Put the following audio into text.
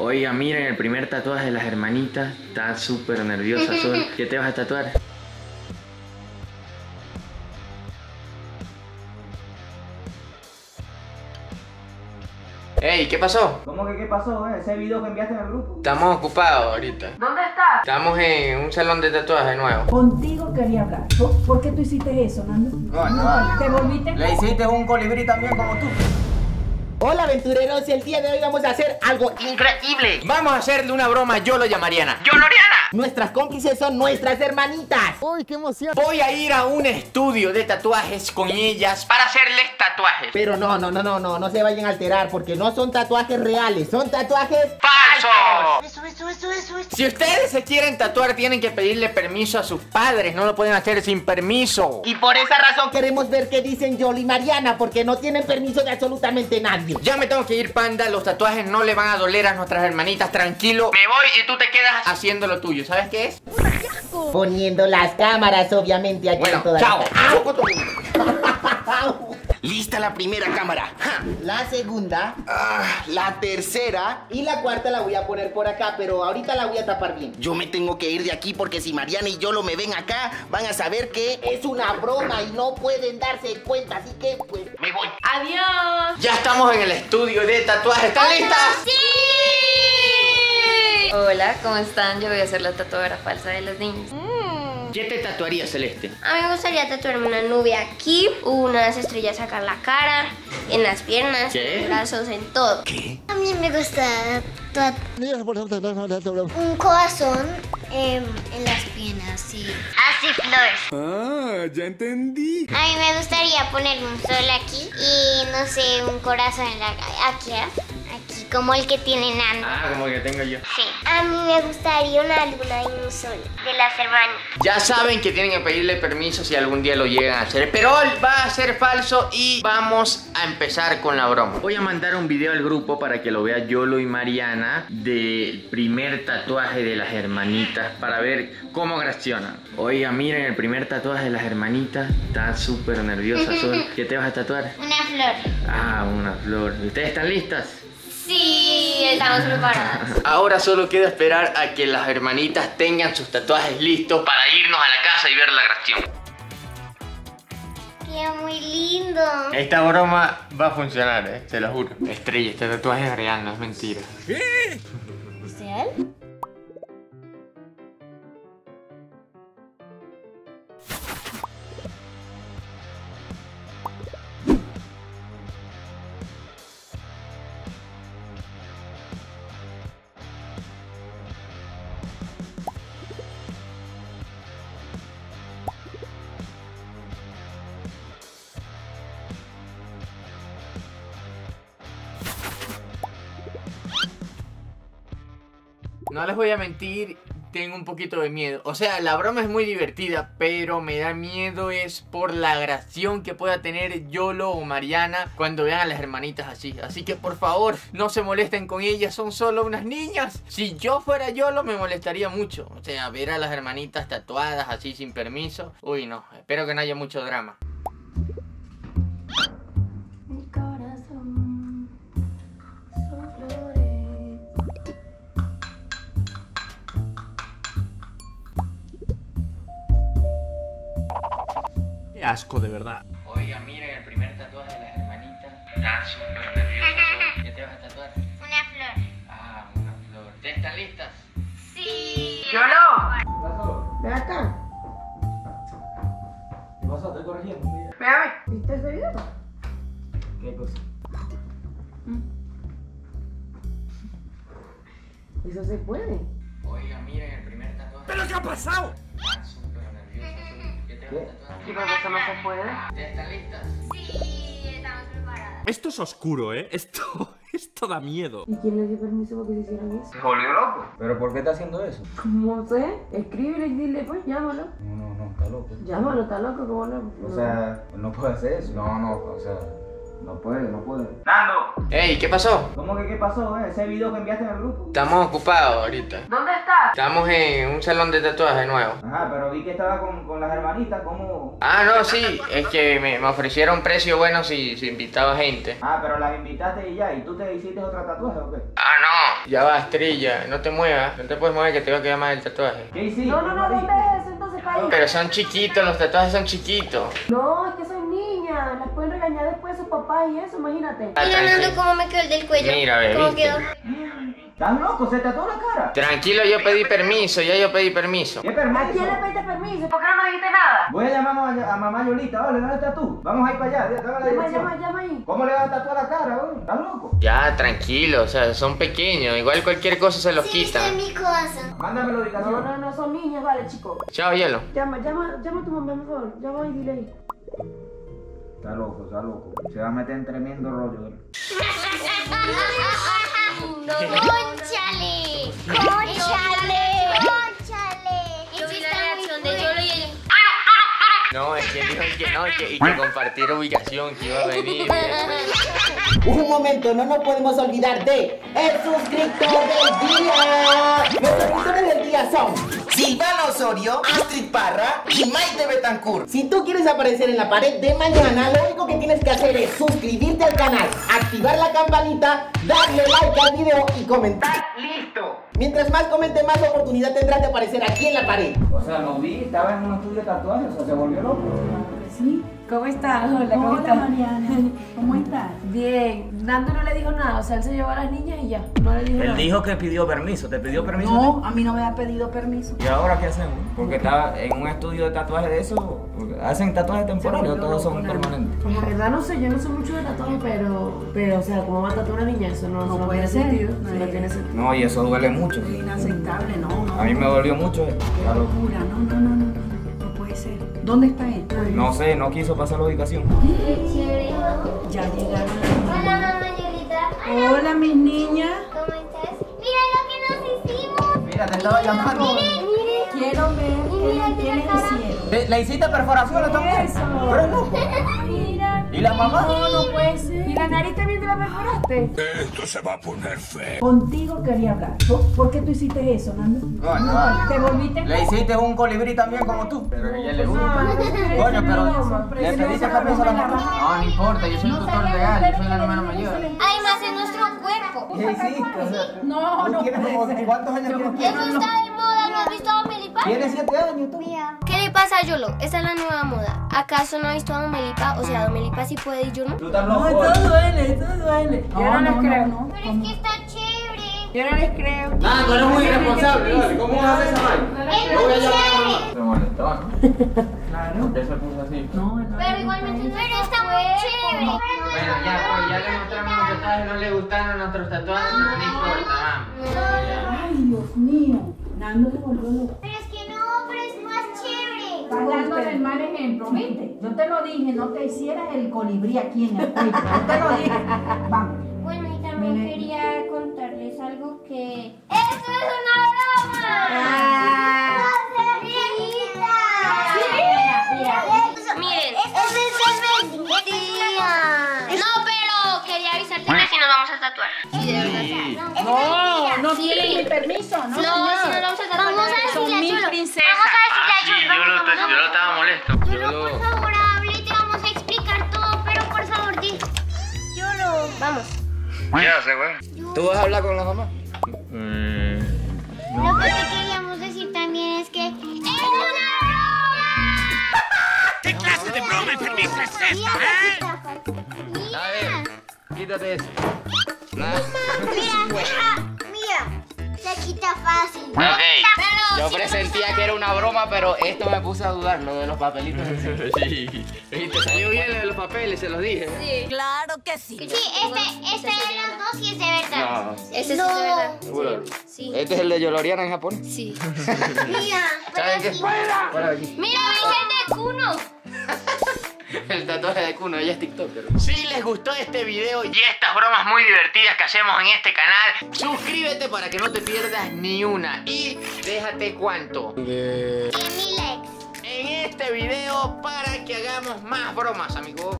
Oiga, miren, el primer tatuaje de las hermanitas. Está súper nerviosa, Sol. ¿Qué te vas a tatuar? Ey, ¿qué pasó? ¿Cómo que qué pasó, ese video que enviaste en el grupo? Estamos ocupados ahorita. ¿Dónde estás? Estamos en un salón de tatuajes nuevo. Contigo quería hablar. ¿Por qué tú hiciste eso, Nando? ¿Te volviste? Le hiciste un colibrí también como tú. Hola aventureros, el día de hoy vamos a hacer algo increíble. Vamos a hacerle una broma a Yolo y a Mariana. ¡Yoloriana! Nuestras cómplices son nuestras hermanitas. ¡Uy, qué emoción! Voy a ir a un estudio de tatuajes con ellas para hacerles tatuajes. Pero no se vayan a alterar porque no son tatuajes reales, son tatuajes ¡falsos! Eso. Si ustedes se quieren tatuar tienen que pedirle permiso a sus padres, no lo pueden hacer sin permiso. Y por esa razón queremos ver qué dicen Yolo y Mariana, porque no tienen permiso de absolutamente nadie. Ya me tengo que ir, panda, los tatuajes no le van a doler a nuestras hermanitas, tranquilo. Me voy y tú te quedas haciendo lo tuyo, ¿sabes qué es? Poniendo las cámaras, obviamente, aquí Bueno, en todas. chao. Lista la primera cámara. La segunda, la tercera y la cuarta la voy a poner por acá, pero ahorita la voy a tapar bien. Yo me tengo que ir de aquí porque si Mariana y Yolo me ven acá, van a saber que Es una broma y no pueden darse cuenta, así que pues me voy. ¡Adiós! Ya estamos en el estudio de tatuajes, ¿están listas? ¡Sí! Hola, ¿cómo están? Yo voy a ser la tatuadora falsa de los niños. ¿Qué te tatuarías, Celeste? A mí me gustaría tatuarme una nube aquí, unas estrellas acá en la cara, en las piernas, ¿Qué? en los brazos, en todo. ¿Qué? A mí me gusta un corazón en las piernas, sí. Así flores. Ah, ya entendí. A mí me gustaría ponerme un sol aquí y no sé, un corazón en la aquí, aquí como el que tiene Nando. Ah, como que tengo yo. Sí. A mí me gustaría una luna y un sol de las hermanas. Ya saben que tienen que pedirle permiso si algún día lo llegan a hacer, pero hoy va a ser falso y vamos a empezar con la broma. Voy a mandar un video al grupo para que lo vea Yolo y Mariana del primer tatuaje de las hermanitas para ver cómo reaccionan. Oiga, miren, el primer tatuaje de las hermanitas. Está súper nerviosa, Sol. ¿Qué te vas a tatuar? Una flor. Ah, una flor. ¿Ustedes están listas? Sí, estamos preparadas. Ahora solo queda esperar a que las hermanitas tengan sus tatuajes listos para irnos a la casa y ver la reacción. Queda muy lindo. Esta broma va a funcionar, se lo juro. Estrella, este tatuaje es real, no es mentira. ¿Es real? No les voy a mentir, tengo un poquito de miedo. O sea, la broma es muy divertida, pero me da miedo es por la agresión que pueda tener Yolo o Mariana cuando vean a las hermanitas así. Así que por favor, no se molesten con ellas, son solo unas niñas. Si yo fuera Yolo me molestaría mucho. O sea, ver a las hermanitas tatuadas así sin permiso. Uy, no, espero que no haya mucho drama. Mi corazón son flores. Qué asco, de verdad. Oiga, miren el primer tatuaje de las hermanitas. Está súper nervioso. ¿Qué te vas a tatuar? Una flor. Ah, una flor. ¿Ustedes están listas? Sí. ¡Yolo! Ven acá. ¿Qué pasó? Estoy corrigiendo. Véame. ¿Viste ese video? ¿Qué cosa? Eso se puede. Oiga, miren el primer tatuaje. ¿Pero qué ha pasado? Está súper nervioso. ¿Qué te vas a tatuar? ¿Y por qué eso no se puede? ¿Ustedes están listas? Sí, estamos preparadas. Esto es oscuro, ¿eh? Esto da miedo. ¿Y quién le dio permiso para que se hicieran eso? ¿Se volvió loco? ¿Pero por qué está haciendo eso? No sé. Escríbele y dile, pues, llámalo. No, está loco. Llámalo, está loco, ¿cómo no? O sea, no puede hacer eso. No, o sea, No puede, no puede. ¡Nando! Ey, ¿qué pasó? ¿Cómo que qué pasó, Ese video que enviaste en el grupo. Estamos ocupados ahorita. ¿Dónde estás? Estamos en un salón de tatuajes nuevo. Ajá, pero vi que estaba con las hermanitas, ¿cómo? Ah, no, sí, es que me ofrecieron precio bueno si invitaba gente. Ah, pero las invitaste y ya, ¿y tú te hiciste otro tatuaje o qué? Ah, no, ya va, Estrella, no te muevas, no te puedes mover que te va a quedar mal el tatuaje. ¿Qué hiciste? No, ¿dónde es eso? Entonces, caí. Pero son chiquitos, los tatuajes son chiquitos. No, es que soy niña. Las pueden regañar después sus papás y eso, imagínate. Ah, Mira, Nando, tranquilo. cómo me quedó el del cuello. Mira, ve, ¿Cómo ¿viste? quedó? ¿Estás loco? ¿Se tatuó la cara? Tranquilo, yo pedí permiso, ya yo pedí permiso. ¿Qué ¿A permiso? quién le pediste permiso? ¿Por qué no nos dijiste nada? Voy a llamar a mamá Yolita, ¿vale? ¿Dónde estás tú? Vamos a ir para allá, dame la dirección. Llama ahí. ¿Cómo le vas a tatuar la cara, güey? ¿Estás loco? Ya, tranquilo, o sea, son pequeños, igual cualquier cosa se los Sí, está en quitan. mi corazón. Mándame la ubicación. No, son niñas, vale, chico. Chao, hielo. Llama a tu mamá, por favor. Llama y dile ahí. Está loco, está loco. Se va a meter en tremendo rollo. ¡Cónchale! ¡Cónchale! Yo vi la reacción de Yolo y ella. No, es que dijo que no, y que compartir ubicación, que iba a venir. Un momento, no nos podemos olvidar de el suscriptor del día. Nuestros suscriptores del día son Silvana Osorio, Astrid Parra y Maite Betancourt. Si tú quieres aparecer en la pared de mañana, lo único que tienes que hacer es suscribirte al canal, activar la campanita, darle like al video y comentar. ¡Listo! Mientras más comente, más oportunidad tendrás de aparecer aquí en la pared. O sea, lo vi, estaba en un estudio de tatuajes, o sea, se volvió loco. Sí. ¿Cómo estás? Hola, ¿cómo Hola, estás? Mariana. ¿Cómo estás? Bien. Nando no le dijo nada, o sea, él se llevó a las niñas y ya. No le dijo nada. Él dijo que pidió permiso, ¿te pidió permiso? No, a mí no me ha pedido permiso. ¿Y ahora qué hacemos? Porque estaba en un estudio de tatuajes de eso, hacen tatuajes temporarios, todos son permanentes. La verdad no sé, yo no sé mucho de tatuaje, pero, o sea, ¿cómo va a tatuar una niña? Eso no puede tiene ser. sentido. No, No tiene sentido. No, y eso duele mucho. Es inaceptable, no. A mí me dolió mucho esto. Qué locura, no puede ser. ¿Dónde está él? No sé, no quiso pasar la ubicación. Ya llegaron. Hola, mamá Yolita. Hola, mis niñas. ¿Cómo estás? Mira lo que nos hicimos. Mira, te estaba llamando. Quiero ver quiénes hicieron. ¿Le hiciste perforación a esta mujer? Eso. Pero no. Mira. ¿Y la mamá? No puede ser. ¿Y la nariz también te la perforaste? Contigo quería hablar. ¿Por qué tú hiciste eso, Nando? ¿Te volviste? Le hiciste un colibrí también como tú. Pero a ella le gusta. Coño, pero ¿le pediste permiso a la mamá? No, no importa, yo soy el tutor legal, yo soy la hermana mayor. Además, es nuestro cuerpo. ¿Qué hiciste? O sea, No, ¿tú no tienes puede como ser. cuántos años tienes? Eso está de moda, ¿no has visto a Melipa? ¿Tienes 7 años tú? ¿Qué le pasa a Yolo? Esa es la nueva moda. ¿Acaso no ha visto a Melipa? O sea, Melipa sí puede y yo no. Tú estás No, loco. todo duele. Yo no les creo. Pero es que está chévere. Yo no les creo. Ah, tú eres muy irresponsable, dale, ¿cómo vas a hacer esa vaina? Es Yo voy a muy llamar a chévere. mi mamá. Se molestó, ¿no? Claro. ¿Por qué se puso así? No. Pero igualmente, pero está muy chévere. Bueno, ya le mostramos los tatuajes, no le gustaron nuestros tatuajes, pero no importa, vamos. Ay, Dios mío. Nando se volvió loco. Pero es que no, pero es más chévere. Estás dándole el mal ejemplo, ¿viste? Yo te lo dije, no te hicieras el colibrí aquí en el cuello. Yo te lo dije. Vamos. Bueno, y también Mire. quería contarles algo que... ¡Esto es una broma! Miren, ¡eso es mentira! No, pero quería avisarte que si nos vamos a tatuar. Sí, de verdad. No tienen mi permiso, ¿no? No, si nos vamos a tatuar. Vamos a decirle Son a mis Yolo. princesas. Vamos a decirle a Yolo. Yo lo estaba molesto. Yolo, por favor, hable y te vamos a explicar todo, pero por favor, di. Yolo, vamos. Ya se fue. ¿Tú vas a hablar con la mamá? Lo que te queríamos decir también es que ¡es una broma! ¿Qué clase de broma enfermiza es esta, A ver, quítate eso. Mira, se quita fácil. Ok, Pero yo si presentía que era una broma, pero esto me puse a dudar, lo de los papelitos. Sí, y te salió bien lo de los papeles, se los dije. Sí, este es de las dos y es de verdad. No, Ese sí es de verdad. seguro. Sí. Este es el de Yoloriana en Japón. Sí. Mira, ¿Saben qué? pero sí. Fuera de aquí. Mira, Virgen de Kuno. El tatuaje de Kuno, ella es TikToker. Si les gustó este video y estas bromas muy divertidas que hacemos en este canal, suscríbete para que no te pierdas ni una. Y déjate cuánto 10.000 likes. en este video para que hagamos más bromas, amigo.